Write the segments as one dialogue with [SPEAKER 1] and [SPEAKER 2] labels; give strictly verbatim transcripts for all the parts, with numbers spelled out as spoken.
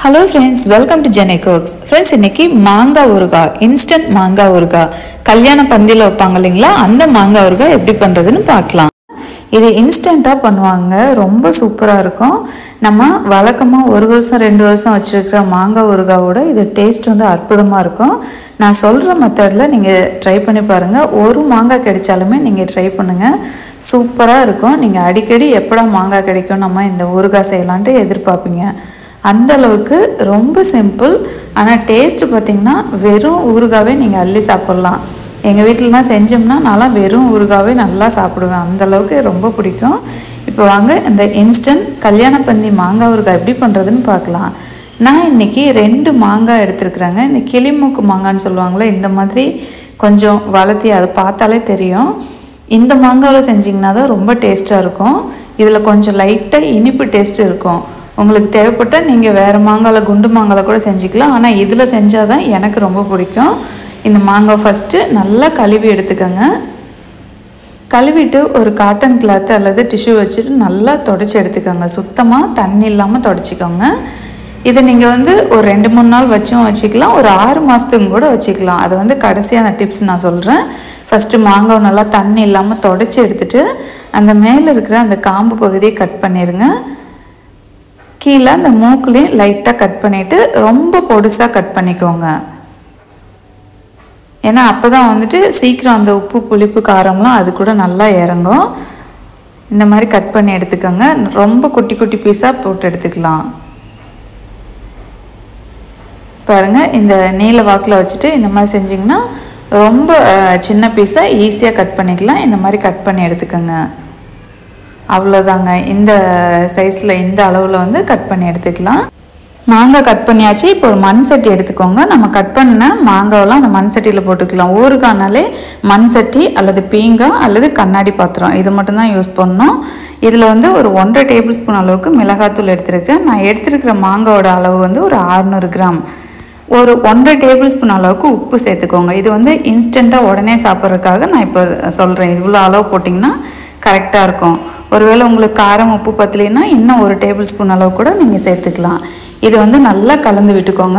[SPEAKER 1] Hello friends, welcome to Jenny Cooks. Friends, இன்னைக்கு மாங்காய் ஊறுகாய், இன்ஸ்டன்ட் மாங்காய் ஊறுகாய், கல்யாண பந்தியில வைப்பாங்க இல்லைங்களா, அந்த மாங்காய் ஊறுகாய் எப்படி பண்றதுன்னு பார்க்கலாம். இது இன்ஸ்டன்ட்டா பண்ணுவாங்க, ரொம்ப சூப்பரா இருக்கும். நம்ம வழக்கமா ஒரு வருஷம் ரெண்டு வருஷம் வச்சிருக்கிற மாங்காய் ஊறுகாயோட இது டேஸ்ட் வந்து அற்புதமா இருக்கும். நான் சொல்ற மெத்தட்ல நீங்க ட்ரை பண்ணி பாருங்க. ஒரு மாங்காய் கிடைச்சாலுமே நீங்க ட்ரை பண்ணுங்க. சூப்பரா இருக்கும். நீங்க அடிக்கடி எப்படா மாங்காய் கிடைக்கும் நம்ம இந்த ஊறுகாய் செய்யலாம்னு எதிர்பார்ப்பீங்க. அந்த அளவுக்கு ரொம்ப சிம்பிள். ஆனால் டேஸ்ட்டு பார்த்திங்கன்னா வெறும் ஊறுகாவே நீங்கள் அள்ளி சாப்பிட்லாம். எங்கள் வீட்டிலலாம் செஞ்சோம்னா நான்லாம் வெறும் ஊறுகாவே நல்லா சாப்பிடுவேன். அந்தளவுக்கு ரொம்ப பிடிக்கும். இப்போ வாங்க இந்த இன்ஸ்டன்ட் கல்யாண பந்தி மாங்காய் ஊறுகாய் எப்படி பண்ணுறதுன்னு பார்க்கலாம். நான் இன்றைக்கி ரெண்டு மாங்காய் எடுத்துருக்குறேங்க. இந்த கிளிமூக்கு மாங்கான்னு சொல்லுவாங்களே, இந்த மாதிரி கொஞ்சம் வளர்த்தி அதை பார்த்தாலே தெரியும். இந்த மாங்காவில் செஞ்சிங்கன்னா தான் ரொம்ப டேஸ்ட்டாக இருக்கும். இதில் கொஞ்சம் லைட்டாக இனிப்பு டேஸ்ட்டு இருக்கும். உங்களுக்கு தேவைப்பட்டால் நீங்கள் வேறு மாங்காயில் குண்டு மாங்காயில் கூட செஞ்சுக்கலாம். ஆனால் இதில் செஞ்சால் தான் எனக்கு ரொம்ப பிடிக்கும். இந்த மாங்காய் ஃபஸ்ட்டு நல்லா கழுவி எடுத்துக்கோங்க. கழுவிட்டு ஒரு காட்டன் கிளாத்து அல்லது டிஷ்யூ வச்சுட்டு நல்லா தொடச்சி எடுத்துக்கோங்க. சுத்தமாக தண்ணி இல்லாமல் தொடச்சிக்கோங்க. இதை நீங்கள் வந்து ஒரு ரெண்டு மூணு நாள் வச்சும் வச்சுக்கலாம், ஒரு ஆறு மாதத்துக்கு கூட வச்சுக்கலாம். அது வந்து கடைசியாக அந்த டிப்ஸ் நான் சொல்கிறேன். ஃபஸ்ட்டு மாங்காய் நல்லா தண்ணி இல்லாமல் தொடச்சி எடுத்துகிட்டு அந்த மேலே இருக்கிற அந்த காம்பு பகுதியை கட் பண்ணிடுங்க. கீழே அந்த மூக்குலையும் லைட்டாக கட் பண்ணிவிட்டு ரொம்ப பொடுசாக கட் பண்ணிக்கோங்க. ஏன்னா அப்போ தான் வந்துட்டு சீக்கிரம் அந்த உப்பு புளிப்பு காரம்லாம் அது கூட நல்லா இறங்கும். இந்த மாதிரி கட் பண்ணி எடுத்துக்கோங்க. ரொம்ப குட்டி குட்டி பீஸாக போட்டு எடுத்துக்கலாம். பாருங்கள், இந்த நீல வாக்கில் வச்சுட்டு இந்த மாதிரி செஞ்சிங்கன்னா ரொம்ப சின்ன பீஸாக ஈஸியாக கட் பண்ணிக்கலாம். இந்த மாதிரி கட் பண்ணி எடுத்துக்கோங்க. அவ்வளோதாங்க. இந்த சைஸில் இந்த அளவில் வந்து கட் பண்ணி எடுத்துக்கலாம். மாங்காய் கட் பண்ணியாச்சு. இப்போ ஒரு மண் சட்டி எடுத்துக்கோங்க. நம்ம கட் பண்ண மாங்காவெல்லாம் அந்த மண் சட்டியில் போட்டுக்கலாம். ஊறுகாய்னாலே மண் சட்டி அல்லது பீங்காய் அல்லது கண்ணாடி பாத்திரம் இது மட்டும்தான் யூஸ் பண்ணணும். இதில் வந்து ஒரு ஒன்றரை டேபிள் ஸ்பூன் அளவுக்கு மிளகாத்தூள் எடுத்துருக்கேன். நான் எடுத்துருக்கிற மாங்காயோட அளவு வந்து ஒரு அறுநூறு கிராம். ஒரு ஒன்றரை டேபிள் ஸ்பூன் அளவுக்கு உப்பு சேர்த்துக்கோங்க. இது வந்து இன்ஸ்டண்ட்டாக உடனே சாப்பிட்றதுக்காக நான் இப்போ சொல்கிறேன். இவ்வளோ அளவு போட்டிங்கன்னா கரெக்டாக இருக்கும். ஒருவேளை உங்களுக்கு காரம் உப்பு பத்தலைன்னா இன்னும் ஒரு டேபிள் ஸ்பூன் அளவு கூட நீங்கள் சேர்த்துக்கலாம். இது வந்து நல்லா கலந்து விட்டுக்கோங்க.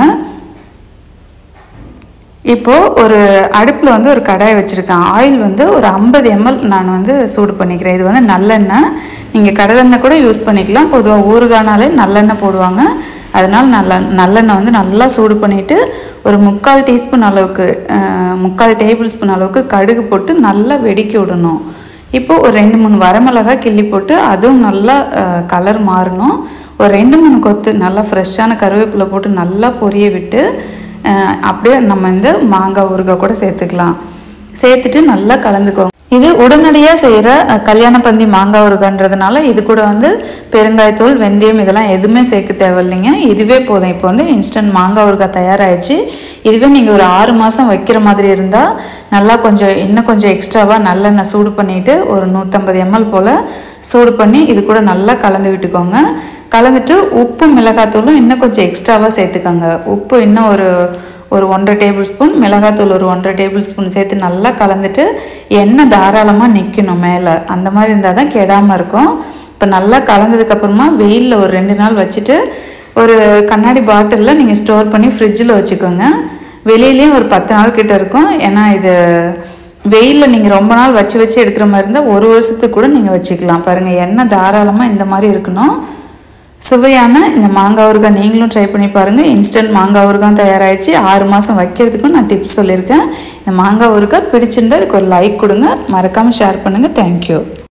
[SPEAKER 1] இப்போது ஒரு அடுப்பில் வந்து ஒரு கடாயை வச்சுருக்கேன். ஆயில் வந்து ஒரு ஐம்பது எம்எல் நான் வந்து சூடு பண்ணிக்கிறேன். இது வந்து நல்லெண்ணெய். நீங்கள் கடலெண்ணெய் கூட யூஸ் பண்ணிக்கலாம். பொதுவாக ஊறுகாய்னாலே நல்லெண்ணெய் போடுவாங்க. அதனால் நல்ல நல்லெண்ணெய் வந்து நல்லா சூடு பண்ணிவிட்டு ஒரு முக்கால் டீஸ்பூன் அளவுக்கு முக்கால் டேபிள் ஸ்பூன் அளவுக்கு கடுகு போட்டு நல்லா வெடிக்க விடணும். இப்போது ஒரு ரெண்டு மூணு வரமிளகாய் கிள்ளி போட்டு அதுவும் நல்லா கலர் மாறணும். ஒரு ரெண்டு மூணு கொத்து நல்லா ஃப்ரெஷ்ஷான கருவேப்பிலை போட்டு நல்லா பொரிய விட்டு அப்படியே நம்ம இந்த மாங்காய் ஊறுகாய் கூட சேர்த்துக்கலாம். சேர்த்துட்டு நல்லா கலந்துக்கோங்க. இது உடனடியாக செய்கிற கல்யாண பந்தி மாங்காய் ஊறுகாய்ன்றதுனால இது கூட வந்து பெருங்காயத்தூள் வெந்தயம் இதெல்லாம் எதுவுமே சேர்க்க தேவையில்லைங்க. இதுவே போதும். இப்போ வந்து இன்ஸ்டன்ட் மாங்காய் ஊறுகாய் தயாராகிடுச்சு. இதுவே நீங்கள் ஒரு ஆறு மாதம் வைக்கிற மாதிரி இருந்தால் நல்லா கொஞ்சம் இன்னும் கொஞ்சம் எக்ஸ்ட்ராவாக நல்லெண்ணெய் சூடு பண்ணிவிட்டு ஒரு நூற்றம்பது எம்எல் போல் சூடு பண்ணி இது கூட நல்லா கலந்து விட்டுக்கோங்க. கலந்துட்டு உப்பு மிளகாத்தூளும் இன்னும் கொஞ்சம் எக்ஸ்ட்ராவாக சேர்த்துக்கோங்க. உப்பு இன்னும் ஒரு ஒரு ஒன்றரை டேபிள் ஸ்பூன், மிளகாத்தூள் ஒரு ஒன்றரை டேபிள் ஸ்பூன் சேர்த்து நல்லா கலந்துட்டு எண்ணெய் தாராளமாக நிற்கணும் மேலே. அந்த மாதிரி இருந்தால் தான் கெடாமல் இருக்கும். இப்போ நல்லா கலந்ததுக்கப்புறமா வெயிலில் ஒரு ரெண்டு நாள் வச்சுட்டு ஒரு கண்ணாடி பாட்டிலில் நீங்கள் ஸ்டோர் பண்ணி ஃப்ரிட்ஜில் வச்சுக்கோங்க. வெளியிலையும் ஒரு பத்து நாள் கிட்ட இருக்கும். ஏன்னா இது வெயிலில் நீங்கள் ரொம்ப நாள் வச்சு வச்சு எடுக்கிற மாதிரி இருந்தால் ஒரு வருஷத்துக்கு கூட நீங்கள் வச்சுக்கலாம். பாருங்கள், எண்ணெய் தாராளமாக இந்த மாதிரி இருக்கணும். சுவையான இந்த மாங்காய் ஊறுகாய் நீங்களும் ட்ரை பண்ணி பாருங்கள். இன்ஸ்டன்ட் மாங்காய் ஊறுகாய் தயாராகிடுச்சு. ஆறு மாதம் வைக்கிறதுக்கும் நான் டிப்ஸ் சொல்லியிருக்கேன். இந்த மாங்காய் ஊறுகாய் பிடிச்சிருந்தா அதுக்கு ஒரு லைக் கொடுங்க. மறக்காமல் ஷேர் பண்ணுங்கள். தேங்க்யூ.